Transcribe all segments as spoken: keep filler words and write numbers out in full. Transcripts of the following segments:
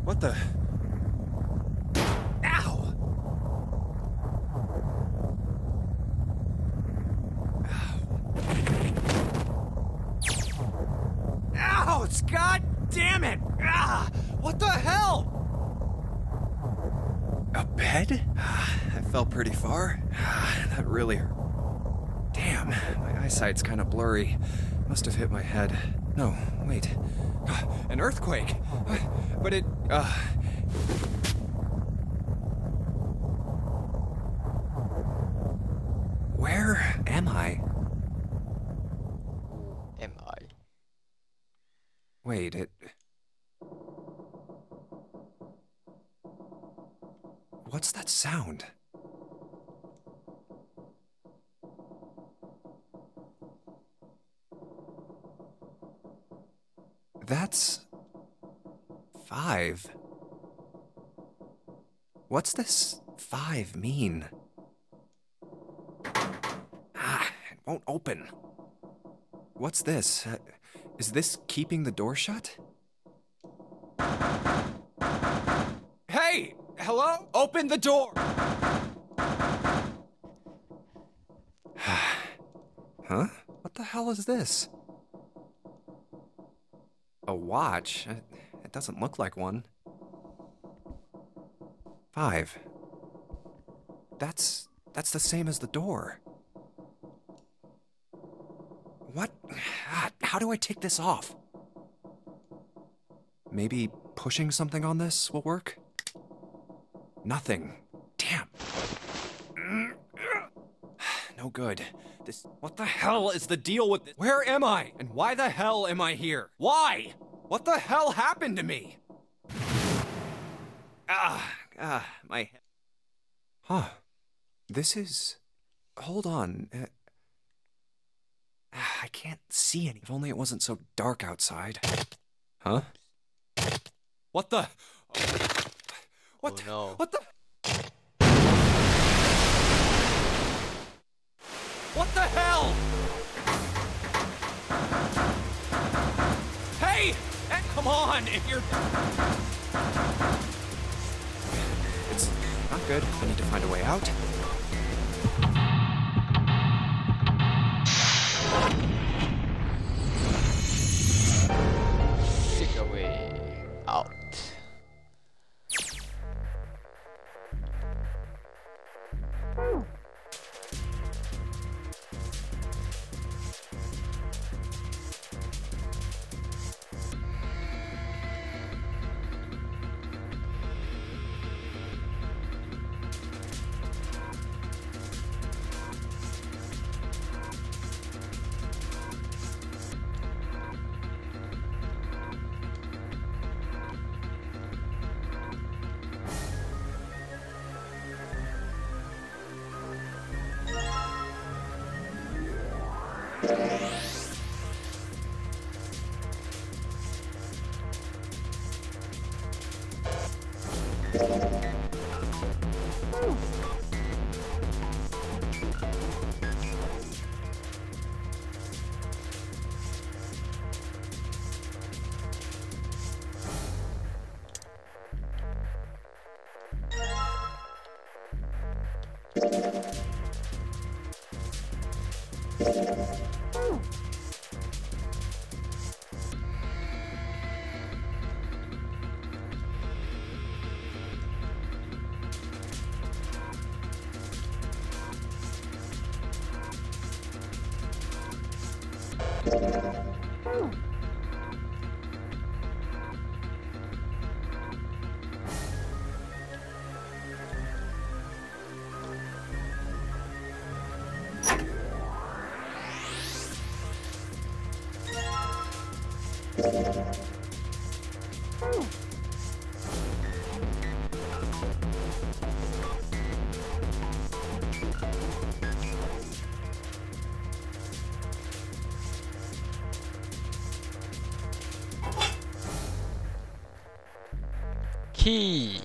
What the? Ow! Ow! Ouch! God damn it! Ah! What the hell? A bed? I fell pretty far. That really hurt. Damn, my eyesight's kind of blurry. Must have hit my head. No, wait. An earthquake! But it, uh... Where am I? Who am I? Wait, it... What's that sound? That's... five. What's this five mean? Ah, it won't open. What's this? Uh, is this keeping the door shut? Hey! Hello? Open the door! Huh? What the hell is this? A watch? It, it doesn't look like one. Five. That's... that's the same as the door. What? Ah, how do I take this off? Maybe pushing something on this will work? Nothing. Damn. No good. This... What the hell is the deal with this? Where am I? And why the hell am I here? Why? What the hell happened to me? Ah, ah, my head. Huh. This is... Hold on. Uh... I can't see any. If only it wasn't so dark outside. Huh? What the... What? Oh no. What the? What the hell? Hey! Eh, come on, if you're... It's not good. I need to find a way out. Take a way out. Key.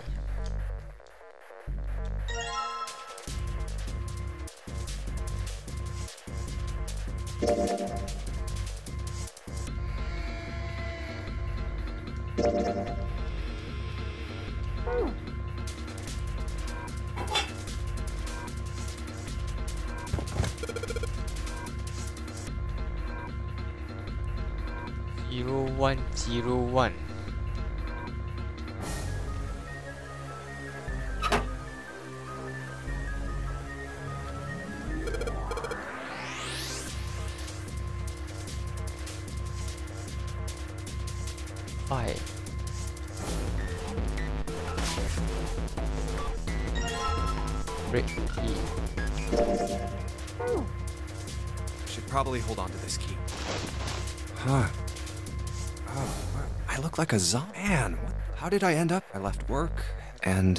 one zero one. Five. Break key. Should probably hold on to this key. Huh. Oh, I look like a zombie. Man, what, how did I end up? I left work and.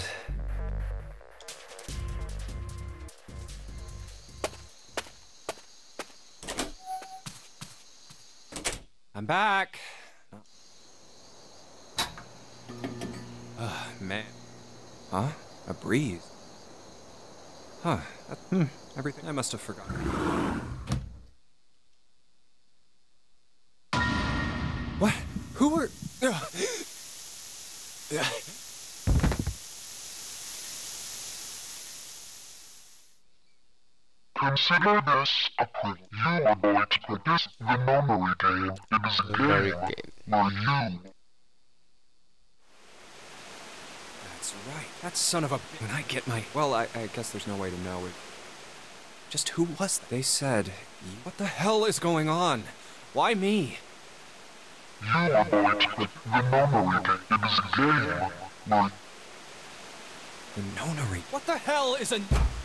I'm back. Oh, man. Huh? A breeze. Huh. That, hmm. Everything I must have forgotten. What? Who are... Ugh. Ugh. Consider this a quiz. You are going to practice the memory game. It is a Memory game game. where you... That's right. That son of a... When I get my... Well, I, I guess there's no way to know it. Just who was that? They said... What the hell is going on? Why me? You are going to practice the memory game. It is a game where... The nonary. What the hell is a...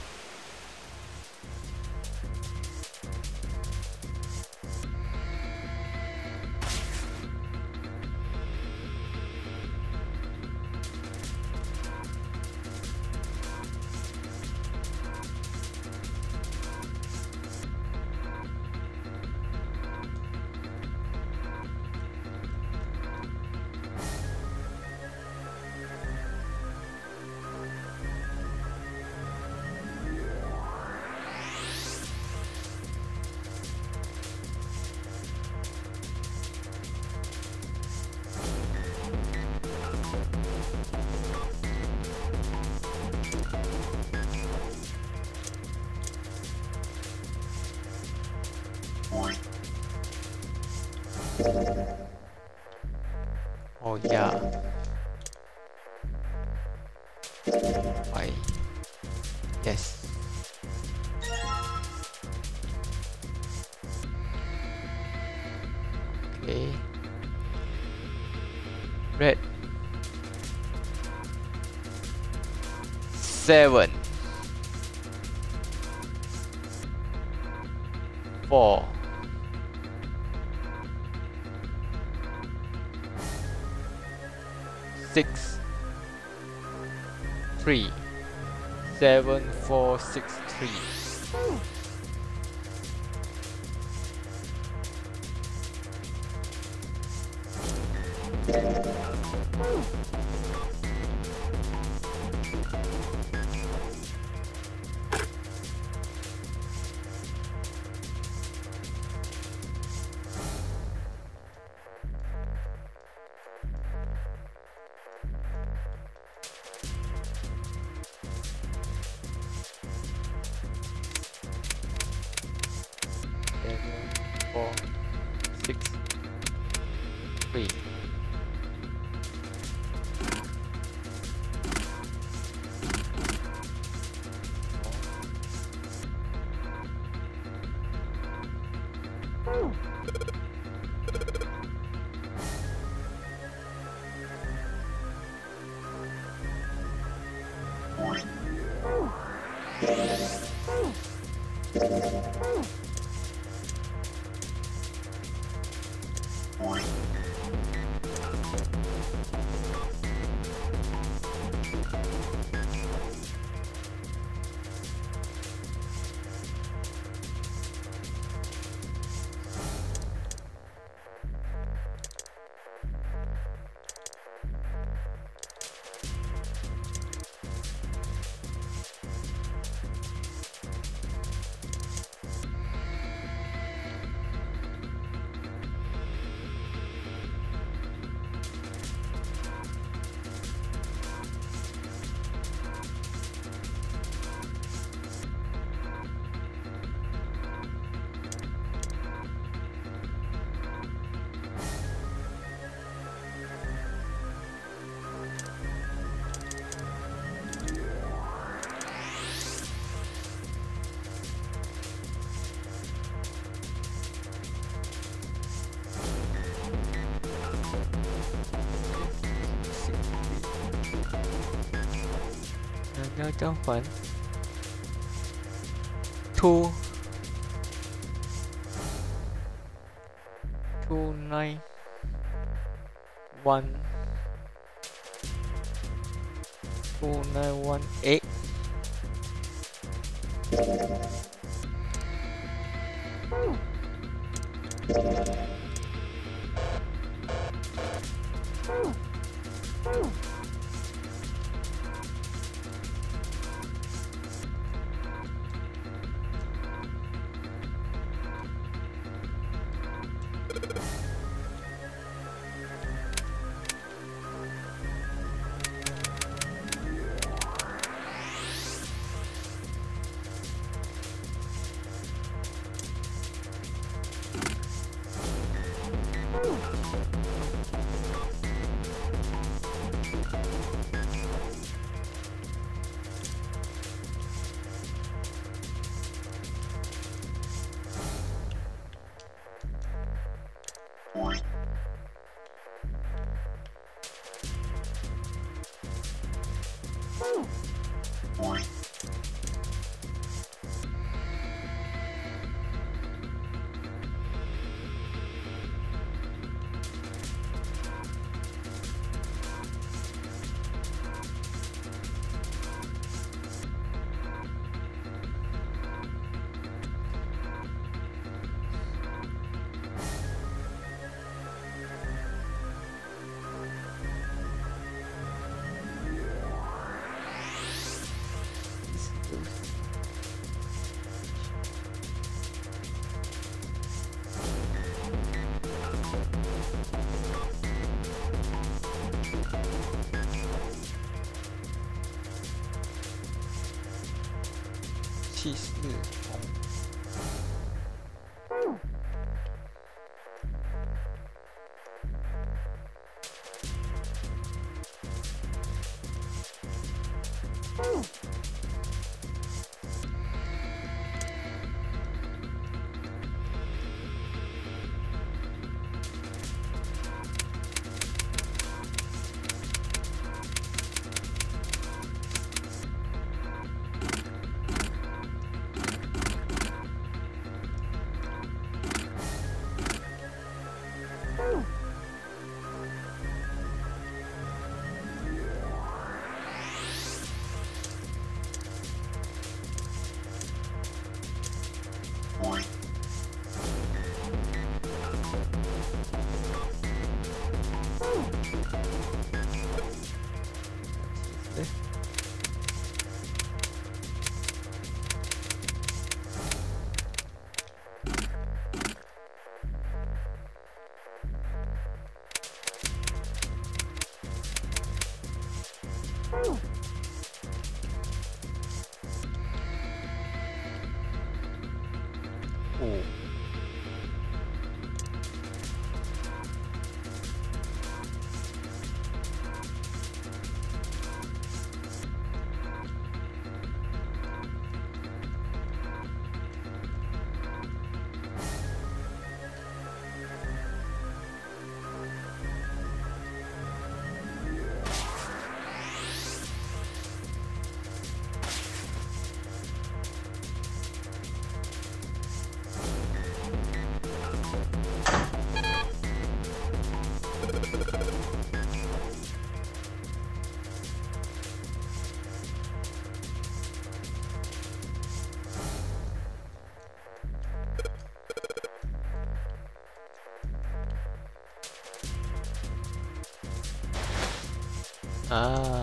Oh yeah. I. Yes. Okay. Red. Seven. Four. Six. Three. Seven, four, six, three. Seven, four, six, three. แล้วเจ้าขวัญ two two nine one two nine one eightที่สื่อของ โอ้อ่า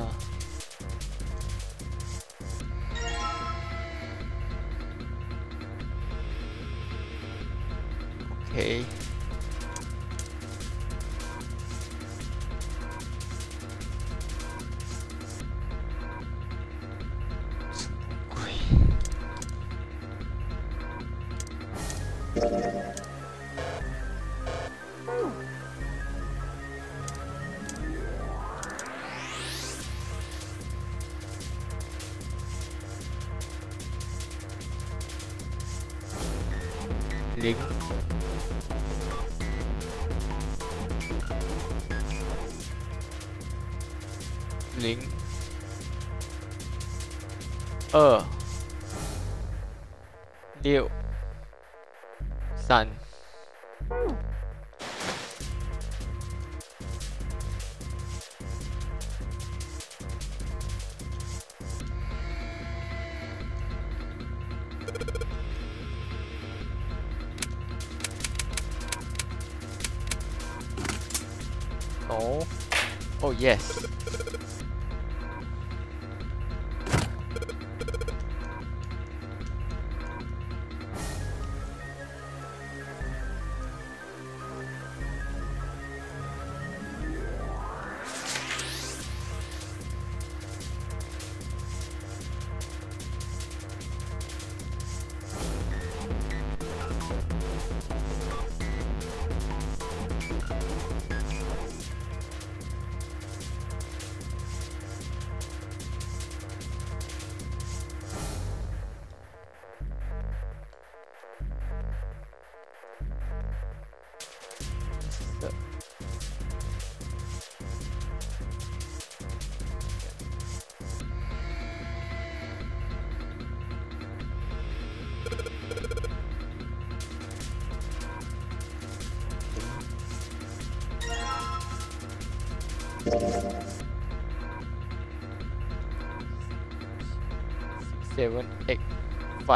โอเคอุ้ยลิงก์ลิงก์เออเดียวซันโอ้ oh yesเซเว่นเอ็กไฟ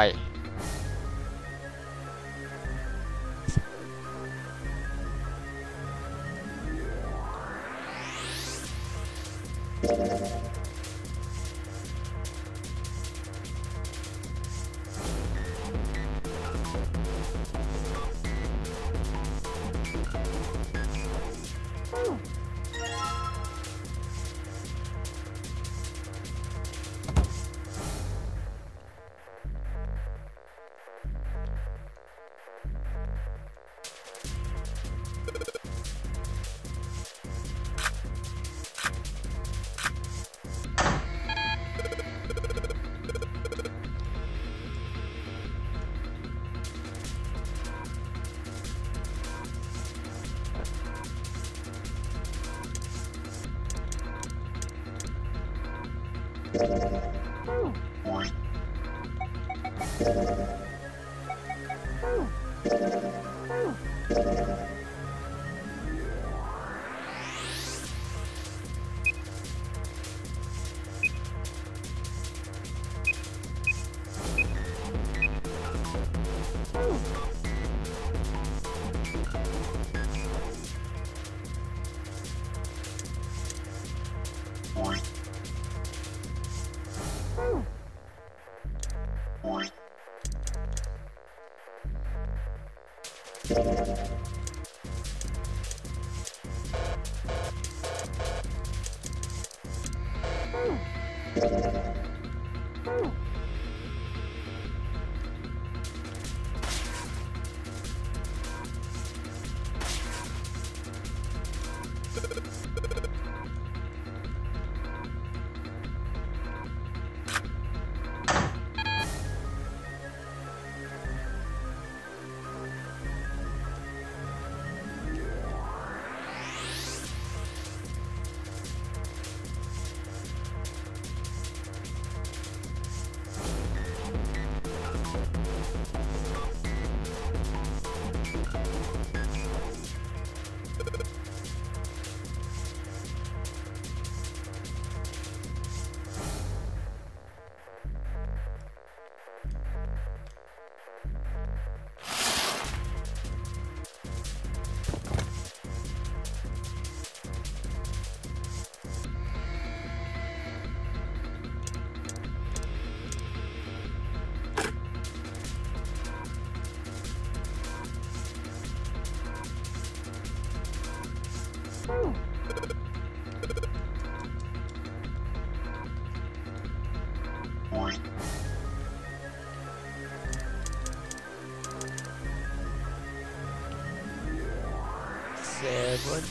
seven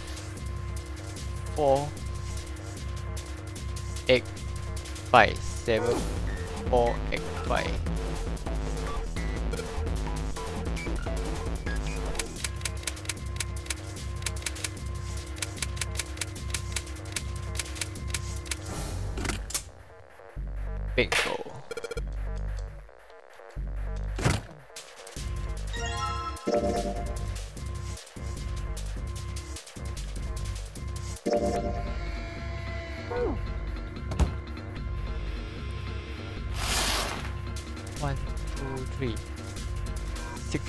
four x five seven four x five bingo three, six.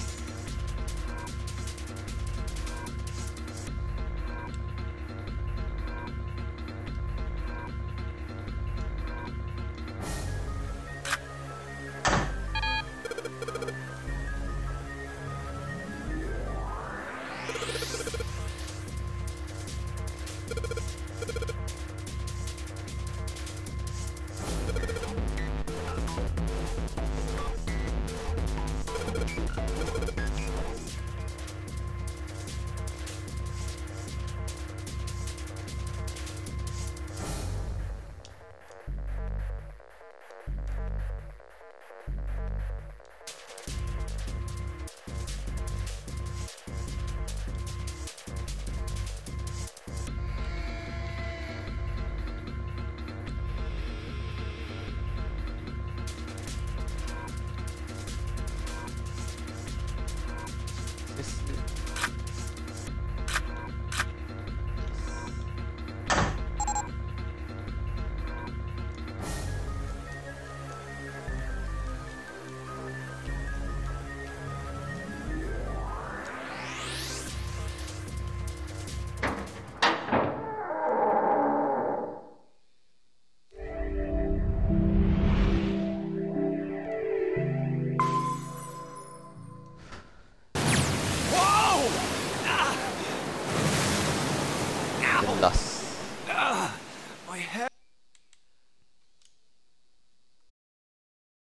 This Whoa! Ah! the Ow! last.